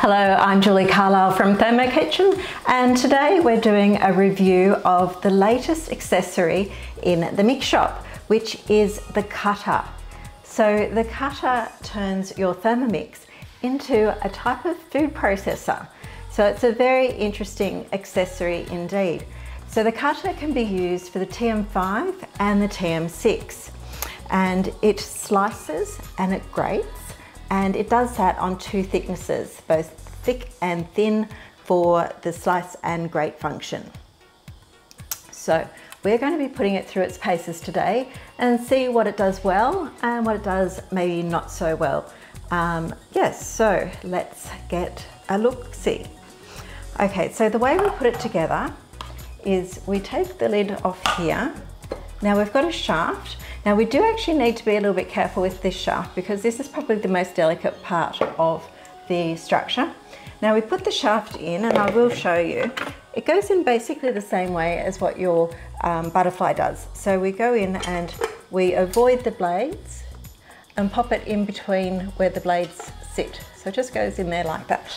Hello, I'm Julie Carlisle from Thermo Kitchen, and today we're doing a review of the latest accessory in the mix shop, which is the cutter. So the cutter turns your Thermomix into a type of food processor. So it's a very interesting accessory indeed. So the cutter can be used for the TM5 and the TM6, and it slices and it grates. And it does that on two thicknesses, both thick and thin for the slice and grate function. So we're going to be putting it through its paces today and see what it does well and what it does maybe not so well. Yes, so let's get a look-see. Okay, so the way we put it together is we take the lid off here. Now we've got a shaft. Now we do actually need to be a little bit careful with this shaft because this is probably the most delicate part of the structure. Now we put the shaft in, and I will show you. It goes in basically the same way as what your butterfly does. So we go in and we avoid the blades and pop it in between where the blades sit. So it just goes in there like that.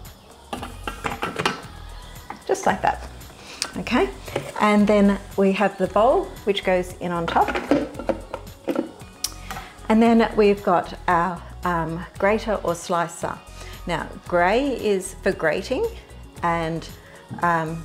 Just like that. Okay, and then we have the bowl which goes in on top, and then we've got our grater or slicer. Now grey is for grating, and the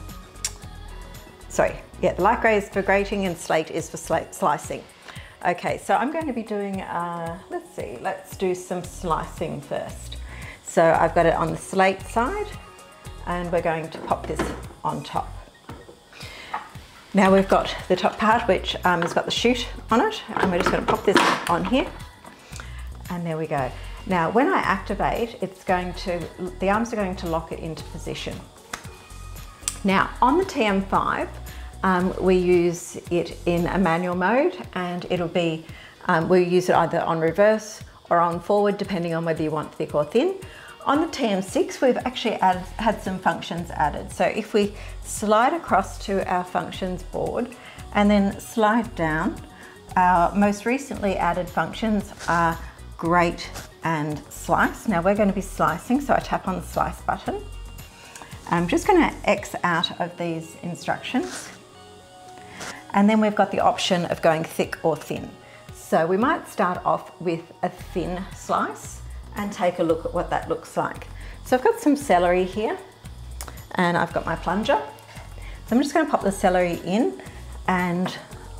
light grey is for grating and slate is for slicing. Okay, so I'm going to be doing, let's do some slicing first. So I've got it on the slate side, and we're going to pop this on top. Now we've got the top part which has got the chute on it, and we're just going to pop this on here, and there we go. Now when I activate, the arms are going to lock it into position. Now on the TM5, we use it in a manual mode, and it'll be, we'll use it either on reverse or on forward depending on whether you want thick or thin. On the TM6, we've actually had some functions added. So if we slide across to our functions board and then slide down, our most recently added functions are grate and slice. Now we're going to be slicing, so I tap on the slice button. I'm just going to X out of these instructions. And then we've got the option of going thick or thin. So we might start off with a thin slice and take a look at what that looks like. So I've got some celery here, and I've got my plunger. So I'm just going to pop the celery in and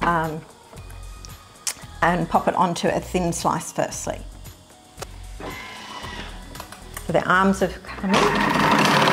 pop it onto a thin slice firstly. So the arms have come in.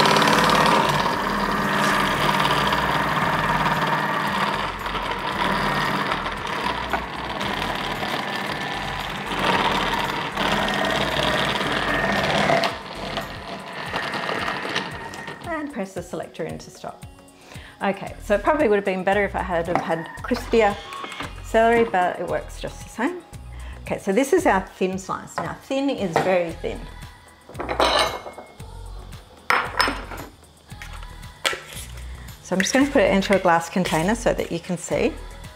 Press the selector in to stop. Okay, so it probably would have been better if I had crispier celery, but it works just the same. Okay, so this is our thin slice. Now thin is very thin. So I'm just going to put it into a glass container so that you can see.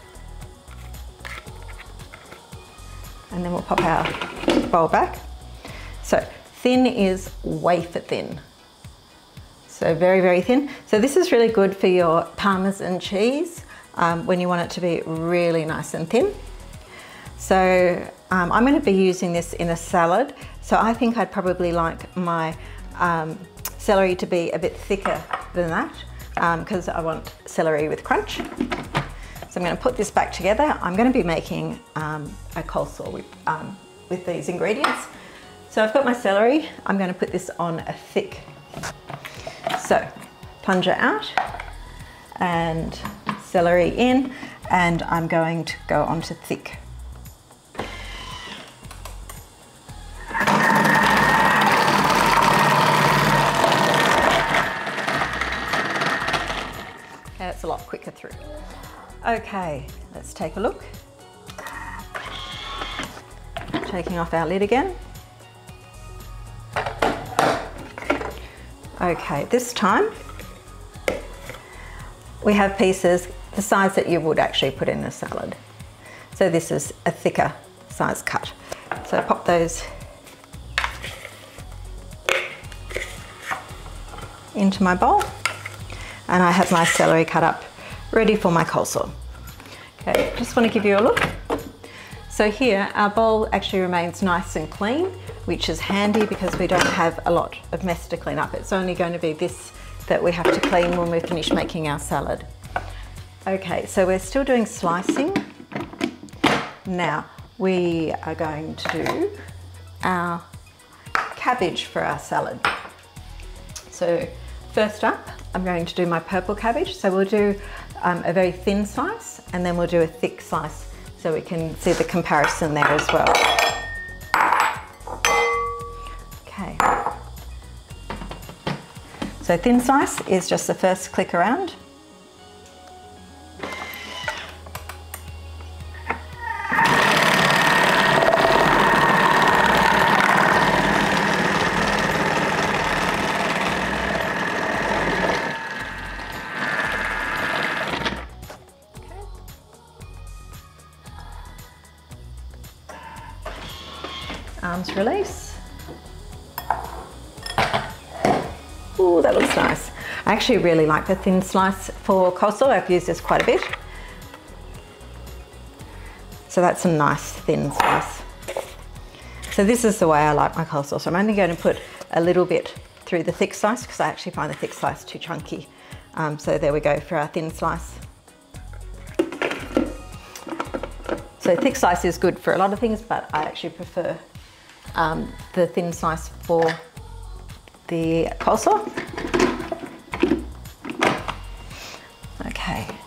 And then we'll pop our bowl back. So thin is wafer thin. So very, very thin. So this is really good for your Parmesan cheese when you want it to be really nice and thin. So I'm going to be using this in a salad. So I think I'd probably like my celery to be a bit thicker than that because I want celery with crunch. So I'm going to put this back together. I'm going to be making a coleslaw with these ingredients. So I've got my celery. I'm going to put this on a thick. So plunger out and celery in, and I'm going to go onto thick. Okay, that's a lot quicker through. Okay, let's take a look. Taking off our lid again. Okay, this time we have pieces the size that you would actually put in a salad. So this is a thicker size cut. So pop those into my bowl, and I have my celery cut up ready for my coleslaw. Okay, just want to give you a look. So here our bowl actually remains nice and clean, which is handy because we don't have a lot of mess to clean up. It's only going to be this that we have to clean when we're finished making our salad. Okay, so we're still doing slicing. Now we are going to do our cabbage for our salad. So first up, I'm going to do my purple cabbage. So we'll do a very thin slice, and then we'll do a thick slice so we can see the comparison there as well. Okay. So thin slice is just the first click around. Arms release. Ooh, that looks nice. I actually really like the thin slice for coleslaw. I've used this quite a bit. So that's a nice thin slice. So this is the way I like my coleslaw. So I'm only going to put a little bit through the thick slice because I actually find the thick slice too chunky. So there we go for our thin slice. So thick slice is good for a lot of things, but I actually prefer the thin slice for the coleslaw. Okay,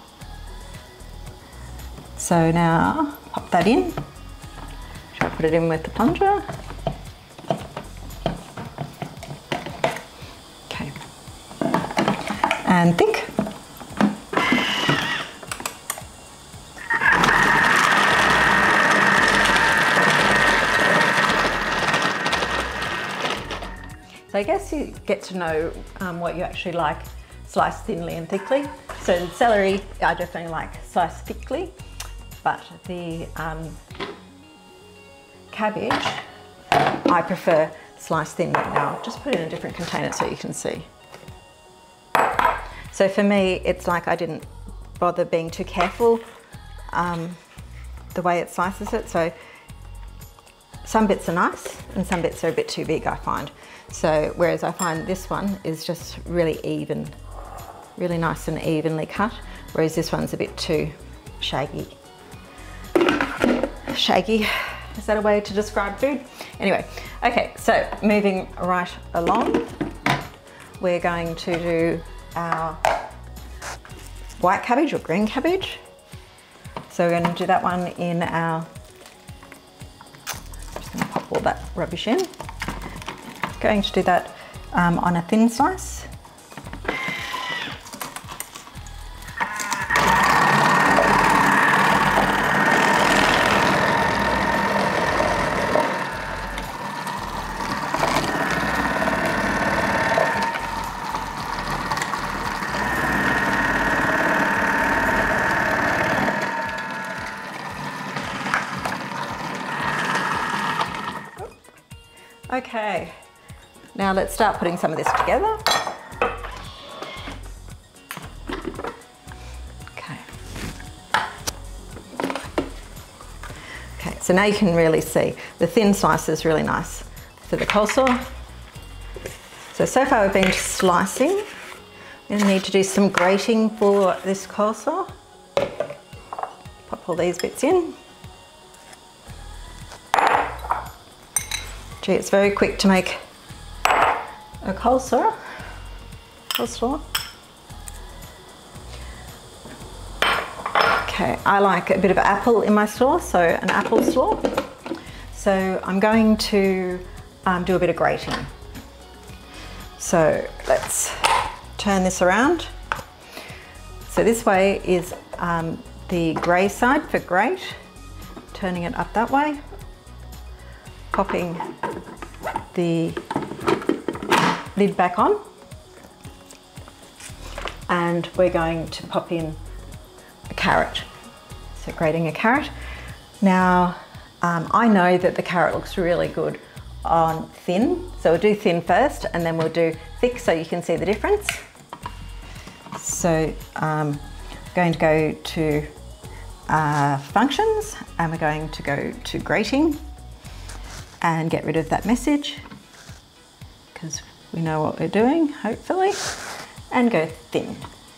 so now pop that in. Should I put it in with the plunger? Okay, and thick. So I guess you get to know what you actually like sliced thinly and thickly. So the celery, I definitely like sliced thickly, but the cabbage, I prefer sliced thinly. Now, I'll just put it in a different container so you can see. So for me, it's like I didn't bother being too careful the way it slices it. So some bits are nice and some bits are a bit too big, I find. So whereas I find this one is just really even, really nice and evenly cut, whereas this one's a bit too shaggy. Shaggy, is that a way to describe food? Anyway, okay, so moving right along, we're going to do our white cabbage or green cabbage. So we're going to do that one in our, just going to pop all that rubbish in. Going to do that on a thin slice. Okay. Now let's start putting some of this together. Okay. Okay, so now you can really see the thin slice is really nice for the coleslaw. So far we've been slicing. We're going to need to do some grating for this coleslaw. Pop all these bits in. Gee, it's very quick to make a coleslaw. Okay, I like a bit of apple in my slaw, so an apple slaw. So I'm going to do a bit of grating. So let's turn this around. So this way is the grey side for grate, turning it up that way, popping the lid back on, and we're going to pop in a carrot. So grating a carrot. Now, I know that the carrot looks really good on thin. So we'll do thin first and then we'll do thick so you can see the difference. So I'm going to go to functions and we're going to go to grating and get rid of that message because we know what we're doing, hopefully, and go thin.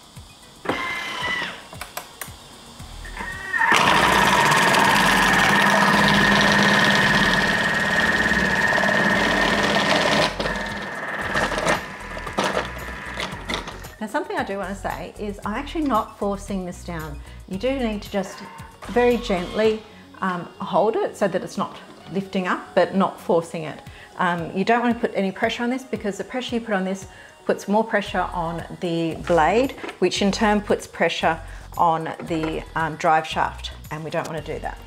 Now something I do want to say is I'm actually not forcing this down. You do need to just very gently hold it so that it's not lifting up, but not forcing it. You don't want to put any pressure on this because the pressure you put on this puts more pressure on the blade, which in turn puts pressure on the drive shaft, and we don't want to do that.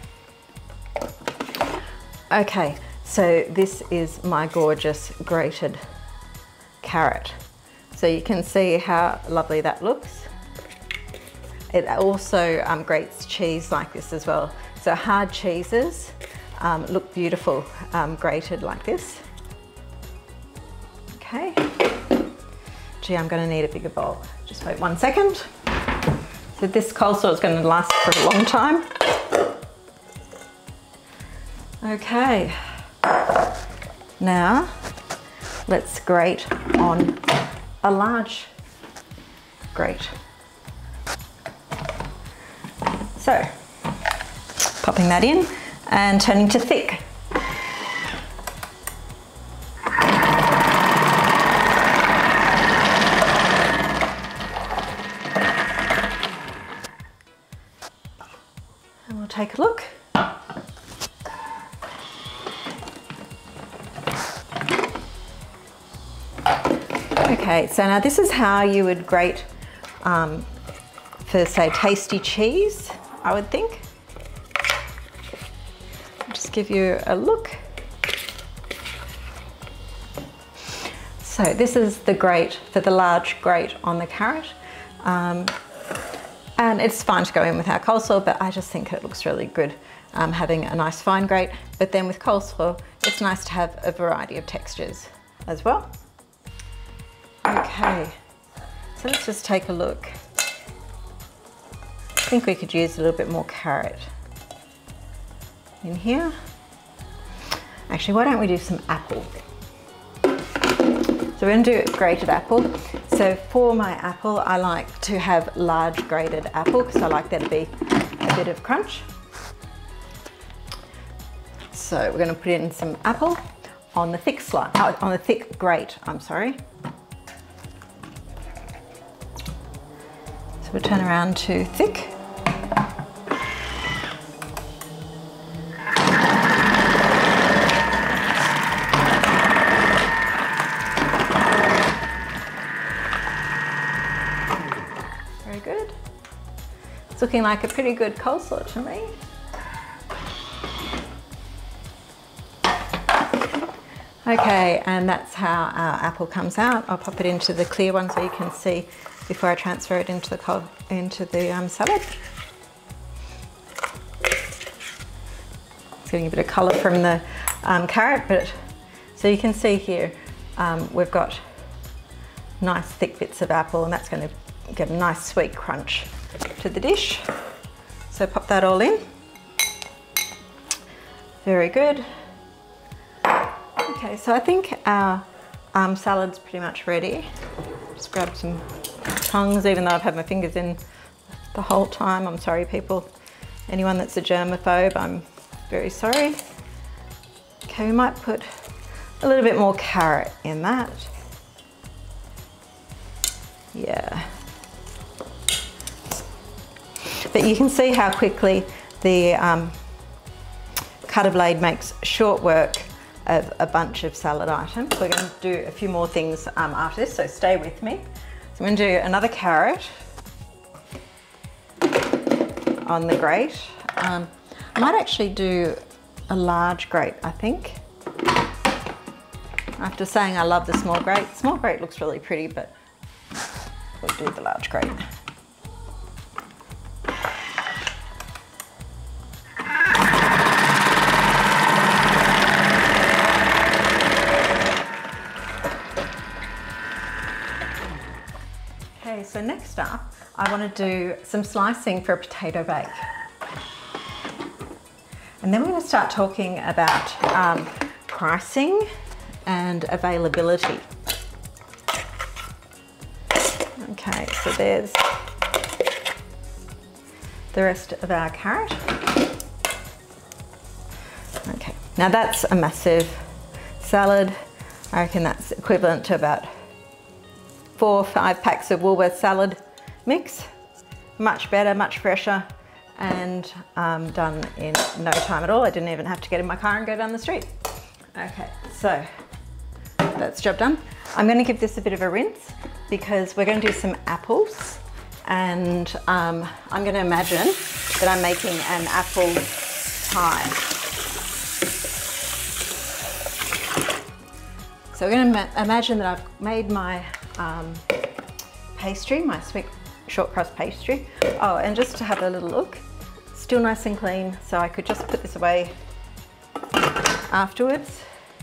Okay, so this is my gorgeous grated carrot. So you can see how lovely that looks. It also grates cheese like this as well. So hard cheeses look beautiful grated like this. Okay. Gee, I'm going to need a bigger bowl. Just wait 1 second. So this coleslaw is going to last for a long time. Okay. Now let's grate on a large grate. So, popping that in and turning to thick. And we'll take a look. Okay, so now this is how you would grate for, say, tasty cheese, I would think. I'll just give you a look. So this is the grate for the large grate on the carrot. And it's fine to go in with our coleslaw, but I just think it looks really good having a nice fine grate. But then with coleslaw, it's nice to have a variety of textures as well. Okay, so let's just take a look. I think we could use a little bit more carrot in here. Actually, why don't we do some apple? So we're going to do grated apple. So for my apple, I like to have large grated apple because I like there to be a bit of crunch. So we're going to put in some apple on the thick on the thick grate, I'm sorry. We'll turn around to thick. Very good. It's looking like a pretty good coleslaw to me. Okay, and that's how our apple comes out. I'll pop it into the clear one so you can see before I transfer it into the salad. It's getting a bit of colour from the carrot, but so you can see here we've got nice thick bits of apple, and that's going to give a nice sweet crunch to the dish. So pop that all in. Very good. Okay, so I think our salad's pretty much ready. Just grab some tongs, even though I've had my fingers in the whole time. I'm sorry, people. Anyone that's a germaphobe, I'm very sorry. Okay, we might put a little bit more carrot in that. Yeah. But you can see how quickly the cutter blade makes short work of a bunch of salad items. We're going to do a few more things after this, so stay with me. So I'm going to do another carrot on the grate. I might actually do a large grate, I think. After saying I love the small grate. Small grate looks really pretty, but we'll do the large grate. Okay, so next up, I want to do some slicing for a potato bake. And then we're going to start talking about pricing and availability. Okay, so there's the rest of our carrot. Okay, now that's a massive salad. I reckon that's equivalent to about 4 or 5 packs of Woolworths salad mix. Much better, much fresher, and done in no time at all. I didn't even have to get in my car and go down the street. Okay, so that's job done. I'm going to give this a bit of a rinse because we're going to do some apples, and I'm going to imagine that I'm making an apple pie. So we're going to imagine that I've made my pastry, my sweet short crust pastry. Oh, and just to have a little look, still nice and clean, so I could just put this away afterwards.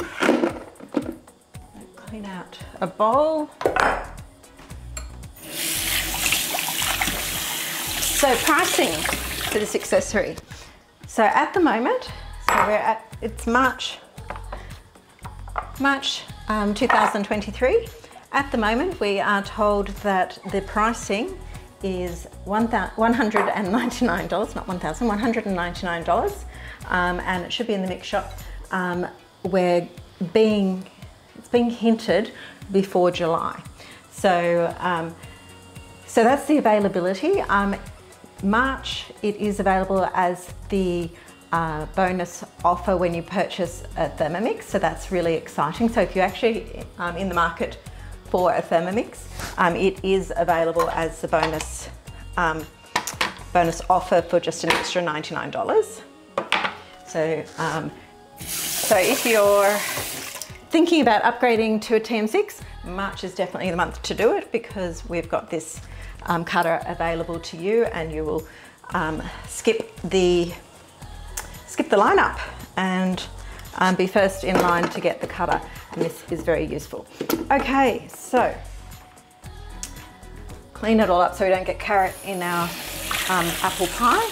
Clean out a bowl. So pricing for this accessory. So at the moment, it's March 2023. At the moment, we are told that the pricing is $199, not $1,000, $199, and it should be in the mix shop. It's being hinted before July. So, so that's the availability. March, it is available as the bonus offer when you purchase a Thermomix, so that's really exciting. So if you're actually in the market for a Thermomix, it is available as the bonus offer for just an extra $99. So, so if you're thinking about upgrading to a TM6, March is definitely the month to do it, because we've got this cutter available to you, and you will skip the lineup and be first in line to get the cutter, and this is very useful. Okay, so clean it all up so we don't get carrot in our apple pie.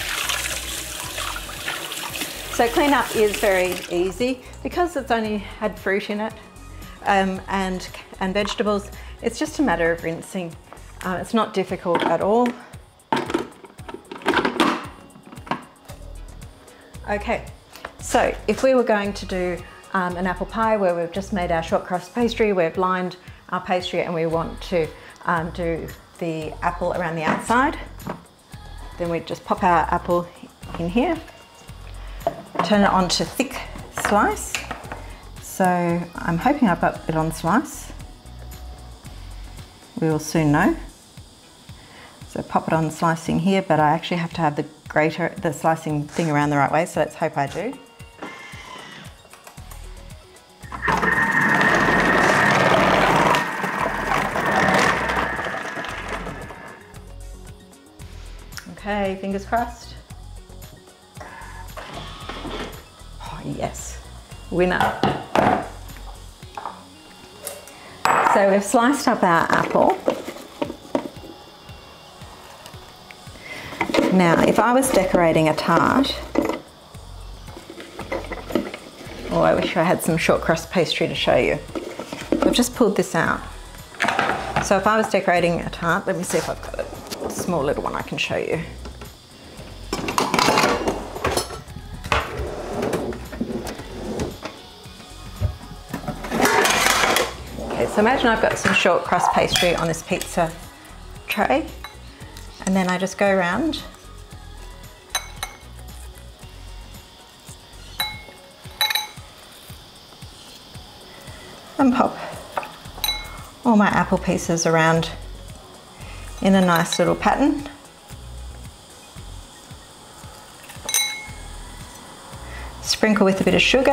So clean up is very easy because it's only had fruit in it and vegetables. It's just a matter of rinsing. It's not difficult at all. Okay, so if we were going to do an apple pie where we've just made our short crust pastry, we've lined our pastry, and we want to do the apple around the outside, then we just pop our apple in here, turn it on to thick slice. So I'm hoping I've got it on slice. We will soon know. So pop it on slicing here, but I actually have to have the slicing thing around the right way, so let's hope I do. Okay, fingers crossed. Oh yes, winner. So we've sliced up our apple. Now, if I was decorating a tart, oh, I wish I had some short crust pastry to show you. I've just pulled this out. So if I was decorating a tart, let me see if I've got a small little one I can show you. Okay, so imagine I've got some short crust pastry on this pizza tray, and then I just go around and pop all my apple pieces around in a nice little pattern. Sprinkle with a bit of sugar.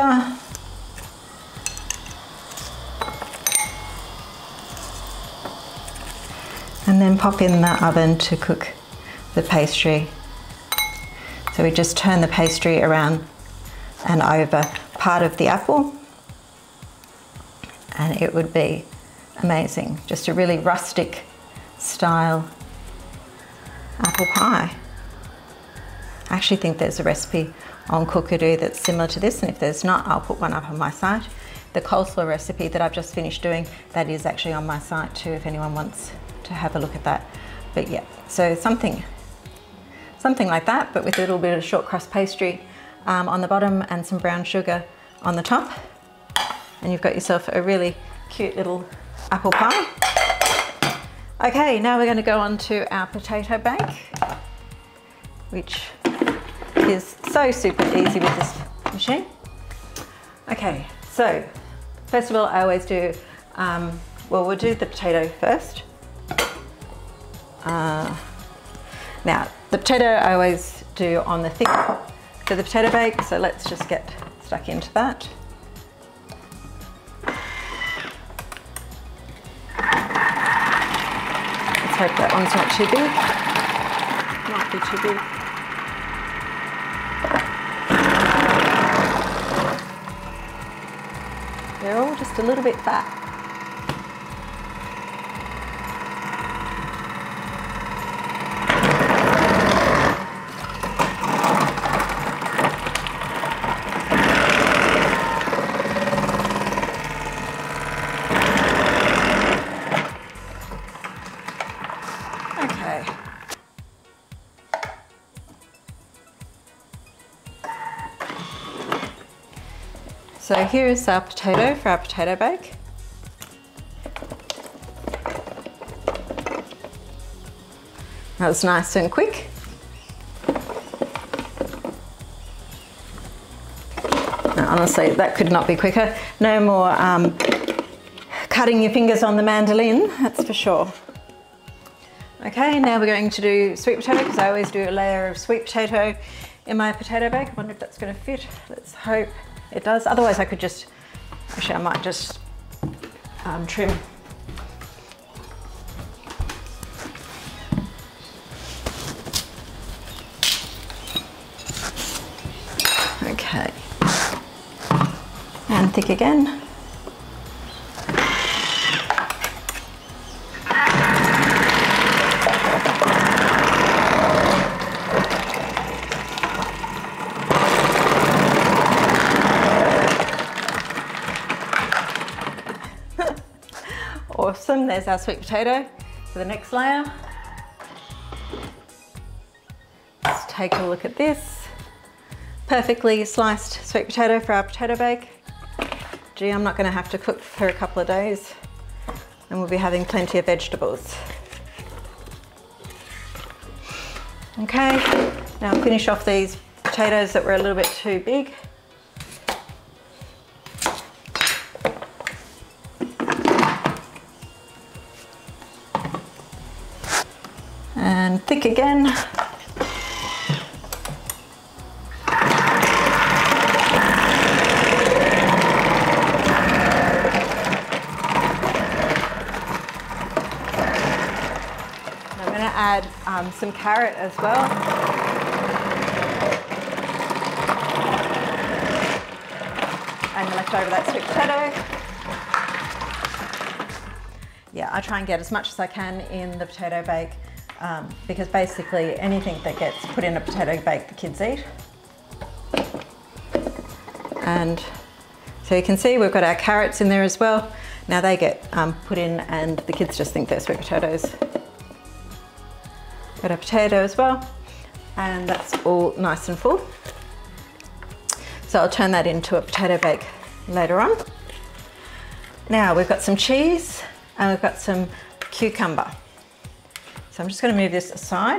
And then pop in the oven to cook the pastry. So we just turn the pastry around and over part of the apple, and it would be amazing. Just a really rustic style apple pie. I actually think there's a recipe on Cookadoo that's similar to this, and if there's not, I'll put one up on my site. The coleslaw recipe that I've just finished doing, that is actually on my site too, if anyone wants to have a look at that. But yeah, so something like that, but with a little bit of short crust pastry on the bottom and some brown sugar on the top. And you've got yourself a really cute little apple pie. Okay, now we're going to go on to our potato bake, which is so super easy with this machine. Okay, so first of all, I always do, well, we'll do the potato first. Now, the potato I always do on the thick for the potato bake, so let's just get stuck into that. Let's hope that one's not too big. Might be too big. They're all just a little bit fat. So here's our potato for our potato bake. That was nice and quick. Now, honestly, that could not be quicker. No more cutting your fingers on the mandolin, that's for sure. Okay, now we're going to do sweet potato, because I always do a layer of sweet potato in my potato bake. I wonder if that's going to fit. Let's hope it does. Otherwise I could just, actually I might just trim. Okay. And thick again. Awesome, there's our sweet potato for the next layer. Let's take a look at this. Perfectly sliced sweet potato for our potato bake. Gee, I'm not going to have to cook for a couple of days, and we'll be having plenty of vegetables. Okay, now I'll finish off these potatoes that were a little bit too big. And thick again. I'm going to add some carrot as well. And left over that sweet potato. Yeah, I try and get as much as I can in the potato bake. Because basically anything that gets put in a potato bake, the kids eat. And so you can see we've got our carrots in there as well. Now they get put in and the kids just think they're sweet potatoes. Got a potato as well, and that's all nice and full. So I'll turn that into a potato bake later on. Now we've got some cheese and we've got some cucumber. So I'm just going to move this aside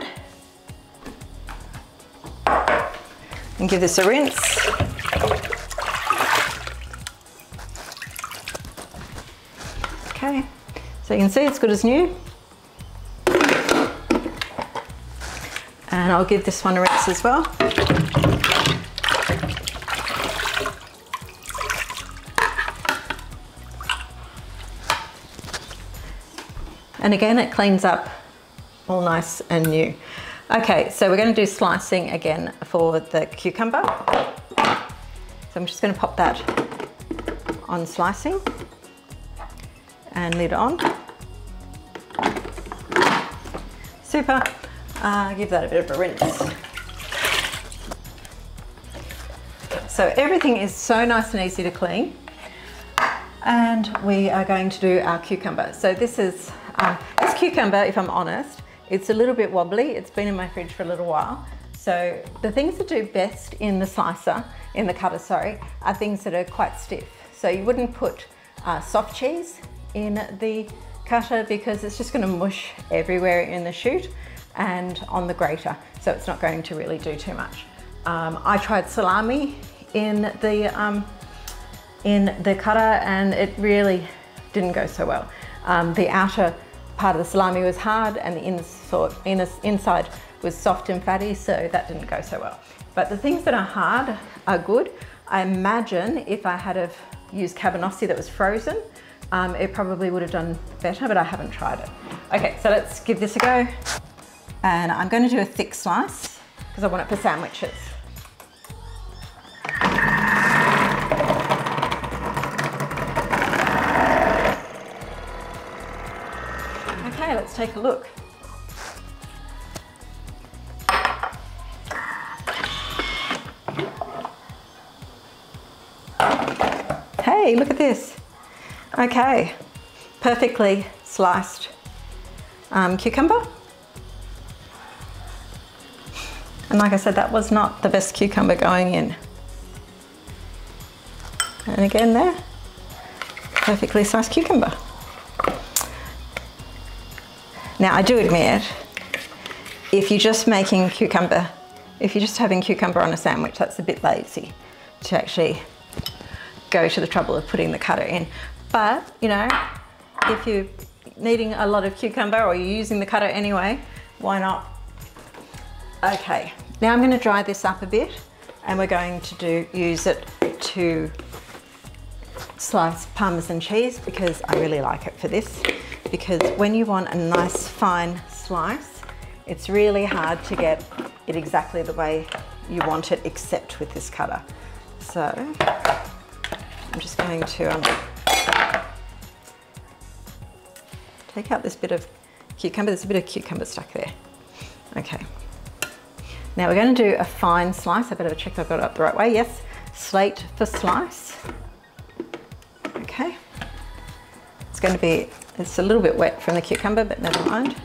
and give this a rinse. Okay, so you can see it's good as new. And I'll give this one a rinse as well. And again, it cleans up all nice and new. Okay, so we're going to do slicing again for the cucumber. So I'm just going to pop that on slicing and lid on. super. Give that a bit of a rinse. So everything is so nice and easy to clean. And we are going to do our cucumber. So this is, this cucumber, if I'm honest, it's a little bit wobbly. It's been in my fridge for a little while. So the things that do best in the slicer, in the cutter, sorry, are things that are quite stiff. So you wouldn't put soft cheese in the cutter because it's just going to mush everywhere in the chute and on the grater. So it's not going to really do too much. I tried salami in the cutter and it really didn't go so well. The outer part of the salami was hard and the inside was soft and fatty, so that didn't go so well. But the things that are hard are good. I imagine if I had have used cabanossi that was frozen, it probably would have done better, but I haven't tried it. Okay, so let's give this a go. And I'm going to do a thick slice because I want it for sandwiches. Okay, let's take a look. Hey, look at this. Okay, perfectly sliced cucumber. And like I said, that was not the best cucumber going in. And again there, perfectly sliced cucumber. Now I do admit, if you're just making cucumber, if you're just having cucumber on a sandwich, that's a bit lazy to actually go to the trouble of putting the cutter in. But, you know, if you're needing a lot of cucumber or you're using the cutter anyway, why not? Okay, now I'm going to dry this up a bit and we're going to use it to slice Parmesan cheese because I really like it for this. Because when you want a nice fine slice, it's really hard to get it exactly the way you want it except with this cutter. So I'm just going to take out this bit of cucumber. There's a bit of cucumber stuck there. Okay. Now we're going to do a fine slice. I better check I've got it up the right way. Yes, slate for slice. Okay. It's going to be, it's a little bit wet from the cucumber, but never mind.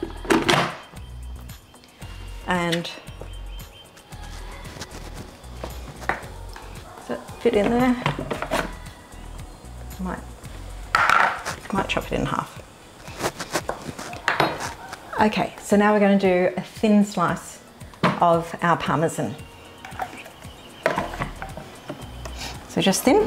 And does it fit in there? Might chop it in half. Okay, so now we're going to do a thin slice of our Parmesan. So just thin.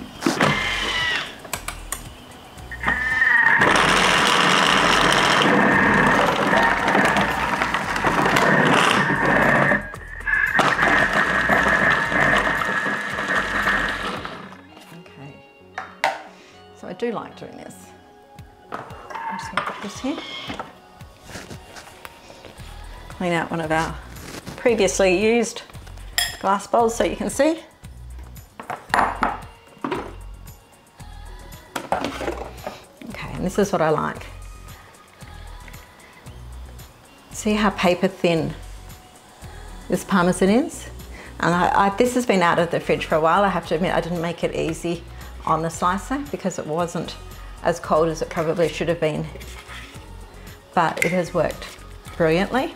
Okay, so I do like doing this. I'm just going to put this here. Clean out one of our previously used glass bowls so you can see. Okay, and this is what I like. See how paper thin this Parmesan is? And this has been out of the fridge for a while. I have to admit I didn't make it easy on the slicer because it wasn't as cold as it probably should have been. But it has worked brilliantly.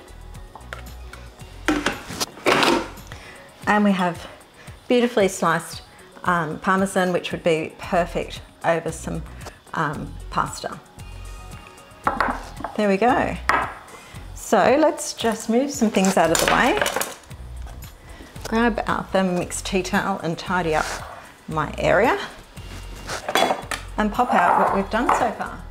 And we have beautifully sliced Parmesan, which would be perfect over some pasta. There we go. So let's just move some things out of the way. Grab our Thermomix tea towel and tidy up my area. And pop out what we've done so far.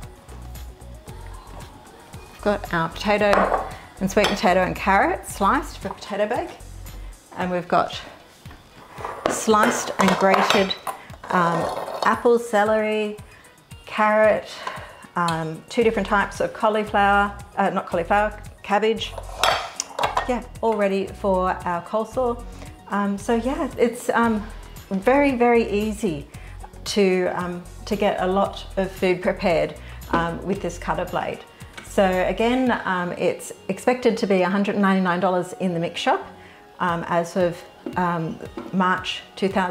We've got our potato and sweet potato and carrot sliced for potato bake. And we've got sliced and grated apple, celery, carrot, two different types of cauliflower, not cauliflower, cabbage. Yeah, all ready for our coleslaw. So yeah, it's very, very easy to get a lot of food prepared with this cutter blade. So again, it's expected to be $199 in the mix shop as of March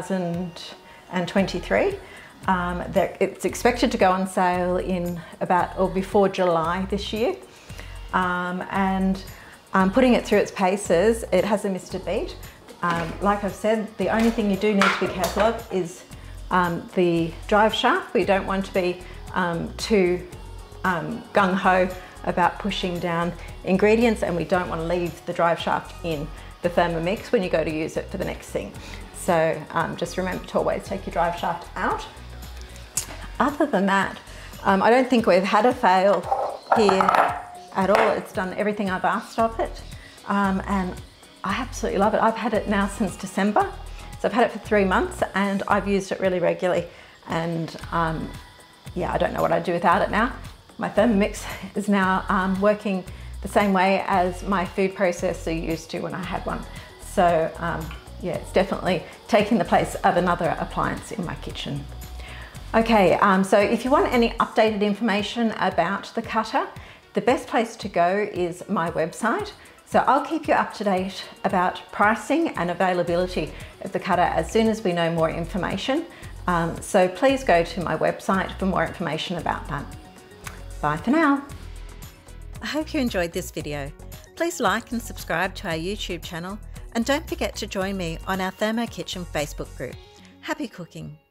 2023. It's expected to go on sale in about or before July this year. And putting it through its paces, it hasn't missed a beat. Like I've said, the only thing you do need to be careful of is the drive shaft. We don't want to be too gung-ho about pushing down ingredients, and we don't want to leave the drive shaft in the Thermomix when you go to use it for the next thing. So just remember to always take your drive shaft out. Other than that, I don't think we've had a fail here at all. It's done everything I've asked of it, and I absolutely love it. I've had it now since December, so I've had it for 3 months, and I've used it really regularly, and yeah, I don't know what I'd do without it now. My Thermomix is now working the same way as my food processor used to when I had one. So yeah, it's definitely taking the place of another appliance in my kitchen. Okay, so if you want any updated information about the cutter, the best place to go is my website. So I'll keep you up to date about pricing and availability of the cutter as soon as we know more information. So please go to my website for more information about that. Bye for now. I hope you enjoyed this video. Please like and subscribe to our YouTube channel, and don't forget to join me on our Thermo Kitchen Facebook group. Happy cooking!